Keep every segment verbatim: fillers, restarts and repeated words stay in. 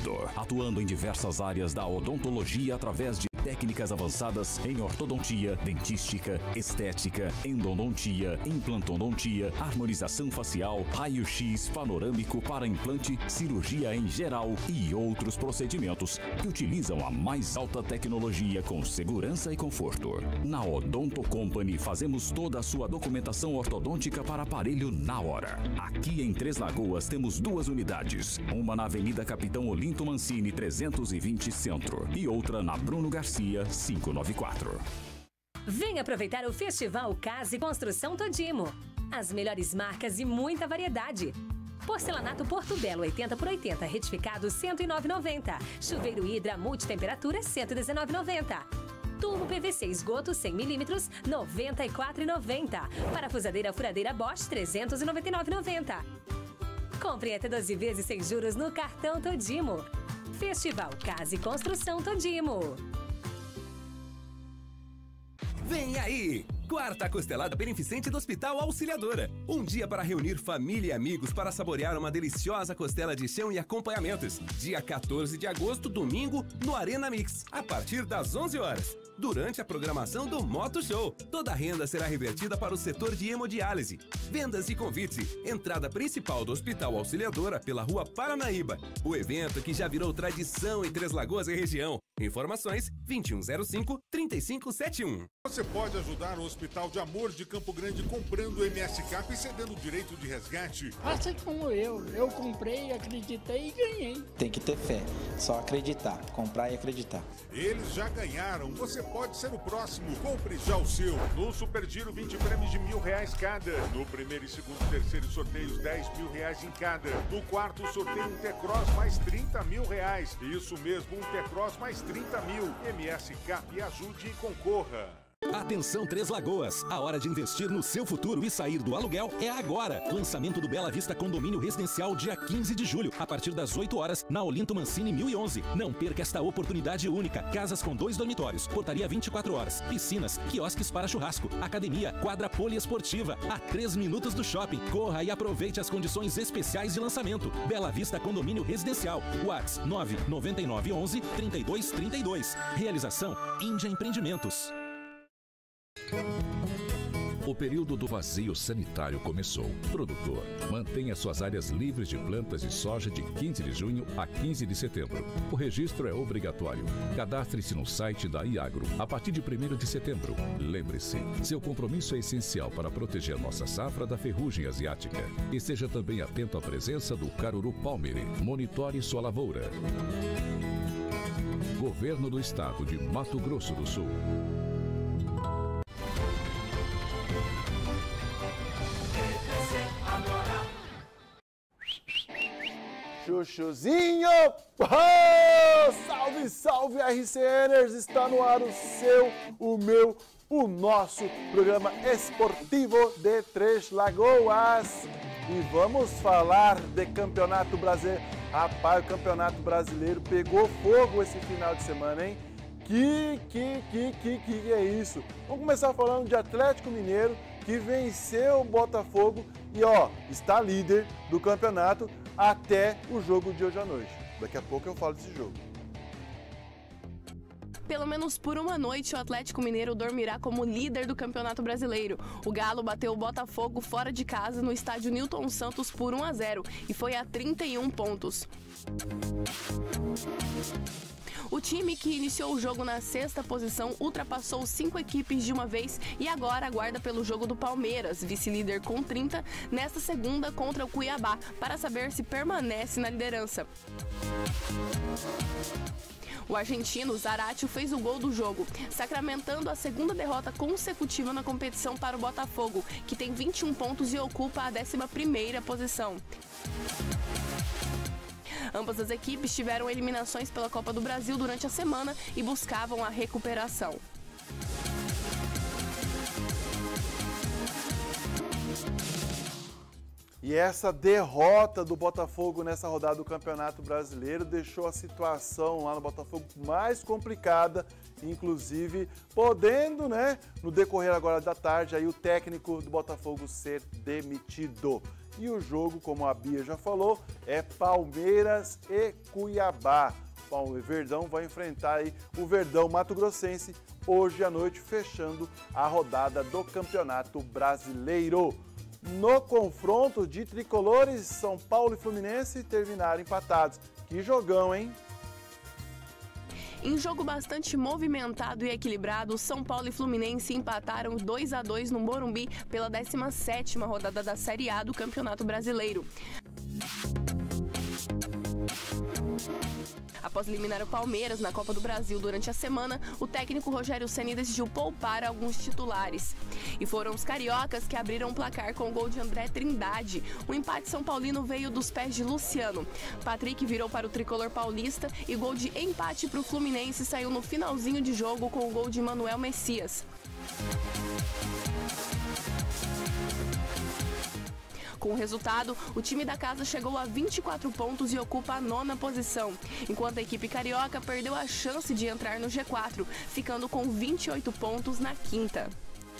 Vitor, atuando em diversas áreas da odontologia através de técnicas avançadas em ortodontia, dentística, estética, endodontia, implantodontia, harmonização facial, raio-x panorâmico para implante, cirurgia em geral e outros procedimentos que utilizam a mais alta tecnologia com segurança e conforto. Na Odonto Company fazemos toda a sua documentação ortodôntica para aparelho na hora. Aqui em Três Lagoas temos duas unidades, uma na Avenida Capitão Olinto Mancini trezentos e vinte Centro e outra na Bruno Garcia quinhentos e noventa e quatro. Vem aproveitar o Festival Casa e Construção Todimo. As melhores marcas e muita variedade. Porcelanato Porto Belo oitenta por oitenta, retificado cento e nove reais e noventa centavos. Chuveiro Hidra multitemperatura cento e dezenove reais e noventa centavos. Tubo P V C esgoto cem milímetros, noventa e quatro reais e noventa centavos. Parafusadeira furadeira Bosch trezentos e noventa e nove reais e noventa centavos. Compre até doze vezes sem juros no cartão Todimo. Festival Casa e Construção Todimo. Vem aí! Quarta Costelada Beneficente do Hospital Auxiliadora. Um dia para reunir família e amigos para saborear uma deliciosa costela de chão e acompanhamentos. Dia quatorze de agosto, domingo, no Arena Mix, a partir das onze horas. Durante a programação do Moto Show, toda a renda será revertida para o setor de hemodiálise. Vendas e convites. Entrada principal do Hospital Auxiliadora pela Rua Paranaíba. O evento que já virou tradição em Três Lagoas e região. Informações vinte e um zero cinco, trinta e cinco setenta e um. Você pode ajudar o Hospital de Amor de Campo Grande comprando o M S Cap e cedendo o direito de resgate. Faça como eu. Eu comprei, acreditei e ganhei. Tem que ter fé. Só acreditar. Comprar e acreditar. Eles já ganharam. Você pode ser o próximo. Compre já o seu. No Super Giro, vinte prêmios de mil reais cada. No primeiro e segundo e terceiro sorteios, dez mil reais em cada. No quarto sorteio, um T-Cross mais trinta mil reais. Isso mesmo, um T-Cross mais trinta mil. M S Cap, ajude e concorra. Atenção Três Lagoas, a hora de investir no seu futuro e sair do aluguel é agora. Lançamento do Bela Vista Condomínio Residencial dia quinze de julho, a partir das oito horas, na Olinto Mancini mil e onze. Não perca esta oportunidade única. Casas com dois dormitórios, portaria vinte e quatro horas, piscinas, quiosques para churrasco, academia, quadra poliesportiva, a três minutos do shopping. Corra e aproveite as condições especiais de lançamento. Bela Vista Condomínio Residencial, WhatsApp nove nove nove um um, três dois três dois. Realização Índia Empreendimentos. O período do vazio sanitário começou. Produtor, mantenha suas áreas livres de plantas de soja de quinze de junho a quinze de setembro. O registro é obrigatório. Cadastre-se no site da Iagro a partir de primeiro de setembro. Lembre-se, seu compromisso é essencial para proteger nossa safra da ferrugem asiática. E seja também atento à presença do caruru palmire. Monitore sua lavoura. Governo do Estado de Mato Grosso do Sul. Chuchuzinho! Oh, salve, salve R C Ners! Está no ar o seu, o meu, o nosso programa esportivo de Três Lagoas. E vamos falar de Campeonato Brasileiro. Rapaz, o Campeonato Brasileiro pegou fogo esse final de semana, hein? Que, que, que, que, que é isso? Vamos começar falando de Atlético Mineiro, que venceu o Botafogo e, ó, está líder do campeonato até o jogo de hoje à noite. Daqui a pouco eu falo desse jogo. Pelo menos por uma noite, o Atlético Mineiro dormirá como líder do Campeonato Brasileiro. O Galo bateu o Botafogo fora de casa no estádio Newton Santos por um a zero e foi a trinta e um pontos. O time que iniciou o jogo na sexta posição ultrapassou cinco equipes de uma vez e agora aguarda pelo jogo do Palmeiras, vice-líder com trinta, nesta segunda contra o Cuiabá, para saber se permanece na liderança. O argentino Zaratio fez o gol do jogo, sacramentando a segunda derrota consecutiva na competição para o Botafogo, que tem vinte e um pontos e ocupa a décima primeira posição. Ambas as equipes tiveram eliminações pela Copa do Brasil durante a semana e buscavam a recuperação. E essa derrota do Botafogo nessa rodada do Campeonato Brasileiro deixou a situação lá no Botafogo mais complicada, inclusive podendo, né, no decorrer agora da tarde, aí o técnico do Botafogo ser demitido. E o jogo, como a Bia já falou, é Palmeiras e Cuiabá. O Verdão vai enfrentar aí o Verdão Mato Grossense hoje à noite, fechando a rodada do Campeonato Brasileiro. No confronto de tricolores, São Paulo e Fluminense terminaram empatados. Que jogão, hein? Em jogo bastante movimentado e equilibrado, São Paulo e Fluminense empataram dois a dois no Morumbi pela décima sétima rodada da Série A do Campeonato Brasileiro. Após eliminar o Palmeiras na Copa do Brasil durante a semana, o técnico Rogério Ceni decidiu poupar alguns titulares. E foram os cariocas que abriram o placar com o gol de André Trindade. O empate são paulino veio dos pés de Luciano. Patrick virou para o tricolor paulista e gol de empate para o Fluminense saiu no finalzinho de jogo com o gol de Manuel Messias. Com o resultado, o time da casa chegou a vinte e quatro pontos e ocupa a nona posição, enquanto a equipe carioca perdeu a chance de entrar no G quatro, ficando com vinte e oito pontos na quinta.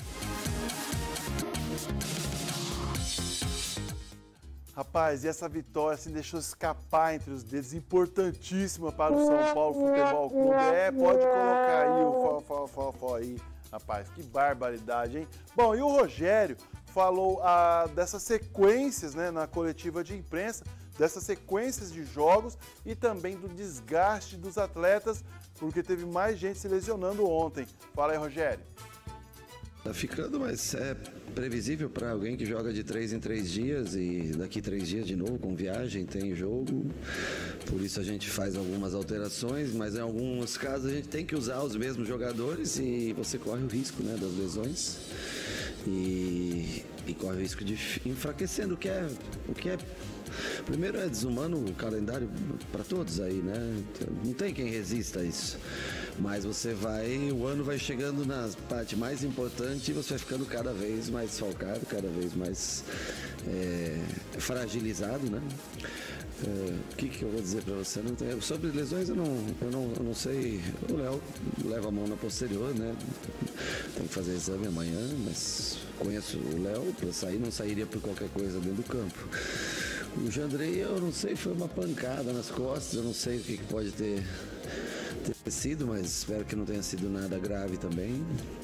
Rapaz, e essa vitória assim, deixou escapar entre os dedos, importantíssima para o São Paulo Futebol Clube. É, pode colocar aí o fó, fó, fó, fó aí. Rapaz, que barbaridade, hein? Bom, e o Rogério falou ah, dessas sequências, né, na coletiva de imprensa, dessas sequências de jogos e também do desgaste dos atletas, porque teve mais gente se lesionando ontem. Fala aí, Rogério. Tá ficando, mas é previsível para alguém que joga de três em três dias e daqui três dias de novo com viagem, tem jogo. Por isso a gente faz algumas alterações, mas em alguns casos a gente tem que usar os mesmos jogadores e você corre o risco, né, das lesões. E, e corre o risco de enfraquecendo, o que é, o que é primeiro é desumano o calendário para todos aí, né? Não tem quem resista a isso. Mas você vai, o ano vai chegando na parte mais importante e você vai ficando cada vez mais desfalcado, cada vez mais é, fragilizado, né? O é, que, que eu vou dizer para você? Não tem, sobre lesões eu não, eu, não, eu não sei. O Léo leva a mão na posterior, né? Tem que fazer exame amanhã, mas conheço o Léo, para sair não sairia por qualquer coisa dentro do campo. O Jandrei, eu não sei, foi uma pancada nas costas, eu não sei o que, que pode ter, ter sido, mas espero que não tenha sido nada grave também.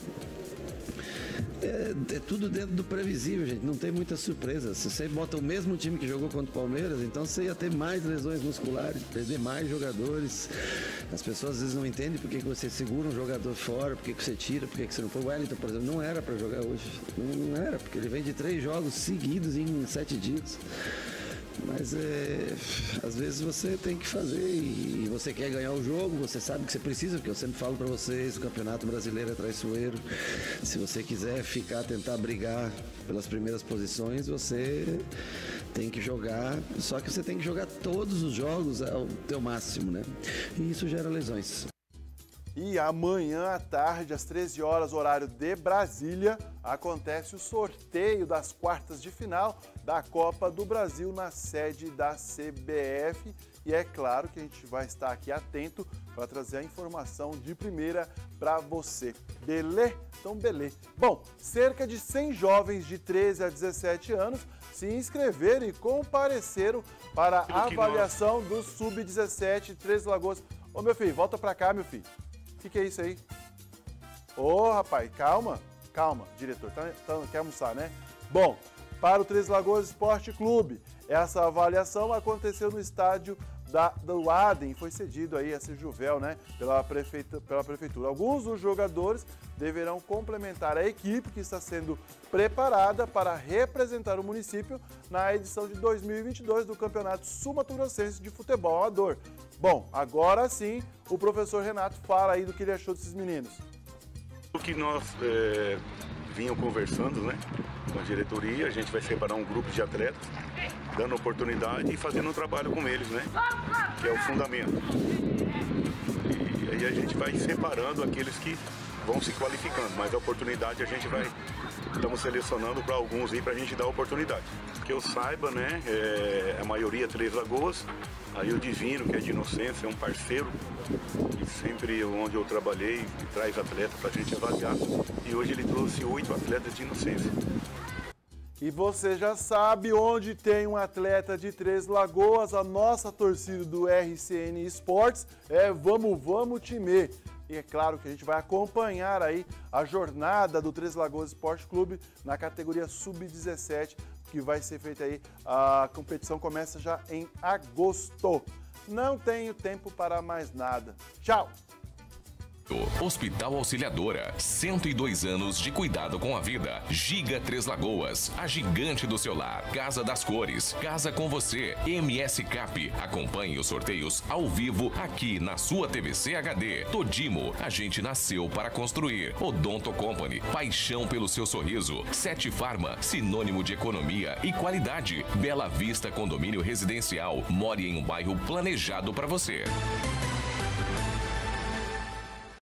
É, é tudo dentro do previsível, gente, não tem muita surpresa. Se você bota o mesmo time que jogou contra o Palmeiras, então você ia ter mais lesões musculares, perder mais jogadores. As pessoas às vezes não entendem por que você segura um jogador fora, por que você tira, por que você não foi. O Wellington, por exemplo, não era para jogar hoje, não, não era, porque ele vem de três jogos seguidos em sete dias. Mas é, às vezes você tem que fazer e você quer ganhar o jogo, você sabe que você precisa, porque eu sempre falo para vocês, o Campeonato Brasileiro é traiçoeiro. Se você quiser ficar, tentar brigar pelas primeiras posições, você tem que jogar, só que você tem que jogar todos os jogos ao teu máximo, né? E isso gera lesões. E amanhã à tarde, às treze horas, horário de Brasília, acontece o sorteio das quartas de final da Copa do Brasil na sede da C B F. E é claro que a gente vai estar aqui atento para trazer a informação de primeira para você. Belê? Então, belê. Bom, cerca de cem jovens de treze a dezessete anos se inscreveram e compareceram para a avaliação do sub dezessete Três Lagoas. Ô, meu filho, volta para cá, meu filho. O que, que é isso aí? Ô, oh, rapaz, calma, calma, diretor, tá, tá, quer almoçar, né? Bom, para o Três Lagoas Esporte Clube, essa avaliação aconteceu no estádio da, do Adem, foi cedido aí a Sejuvel, né, pela, prefeita, pela prefeitura. Alguns dos jogadores deverão complementar a equipe que está sendo preparada para representar o município na edição de dois mil e vinte e dois do Campeonato Sul-Mato-Grossense de Futebol Amador. Bom, agora sim, o professor Renato fala aí do que ele achou desses meninos. O que nós é, vinham conversando, né, com a diretoria, a gente vai separar um grupo de atletas, dando oportunidade e fazendo um trabalho com eles, né, que é o fundamento. E aí a gente vai separando aqueles que vão se qualificando, mas a oportunidade a gente vai, estamos selecionando para alguns aí para a gente dar oportunidade. Que eu saiba, né, é, a maioria Três Lagoas, aí o Divino, que é de Inocência, é um parceiro, e sempre onde eu trabalhei, traz atleta para a gente avaliar, e hoje ele trouxe oito atletas de Inocência. E você já sabe, onde tem um atleta de Três Lagoas, a nossa torcida do R C N Esportes é Vamos, Vamos Time. E é claro que a gente vai acompanhar aí a jornada do Três Lagoas Esporte Clube na categoria sub dezessete, que vai ser feita aí, a competição começa já em agosto. Não tenho tempo para mais nada. Tchau! Hospital Auxiliadora, cento e dois anos de cuidado com a vida. Giga Três Lagoas, a gigante do seu lar. Casa das Cores, Casa com Você. M S Cap, acompanhe os sorteios ao vivo aqui na sua T V C H D. Todimo, a gente nasceu para construir. Odonto Company, paixão pelo seu sorriso. Sete Farma, sinônimo de economia e qualidade. Bela Vista Condomínio Residencial, more em um bairro planejado para você.